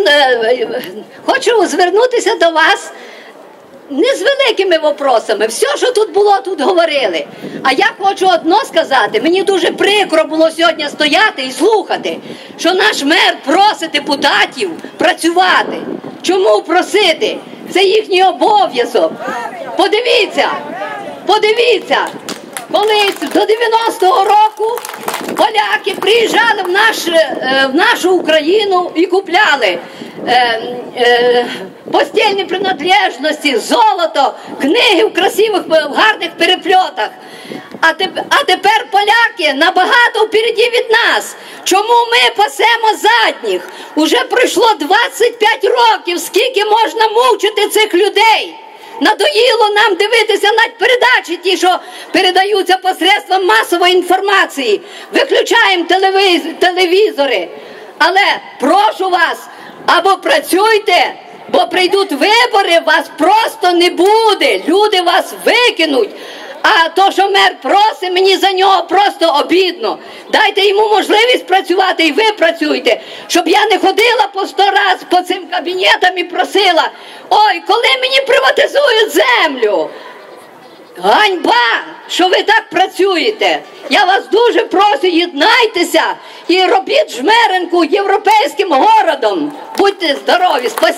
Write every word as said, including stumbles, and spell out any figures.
хочу звернутися до вас не з великими вопросами. Все, що тут було, тут говорили. А я хочу одно сказати. Мені дуже прикро було сьогодні стояти і слухати, що наш мер просить депутатів працювати. Чому просити? Це їхній обов'язок. Подивіться, подивіться. Колись до дев'яностого року поляки приїжджали в, наш, в нашу Україну і купляли е, е, постільні принадлежності, золото, книги в красивих, в гарних перепльотах. А, теп, а тепер поляки набагато впереді від нас. Чому ми пасемо задніх? Уже пройшло двадцять п'ять років, скільки можна мучити цих людей? Надоїло нам дивитися на передачі ті, що передаються посредством масової інформації. Виключаємо телевіз... телевізори. Але прошу вас, або працюйте, бо прийдуть вибори, вас просто не буде. Люди вас викинуть. А то, що мер просить, мені за нього просто обідно. Дайте йому можливість працювати і ви працюйте. Щоб я не ходила по сто раз по цим кабінетам і просила: ой, коли мені приватизують землю? Ганьба, що ви так працюєте. Я вас дуже прошу, єднайтеся і робіть Жмеринку європейським городом. Будьте здорові.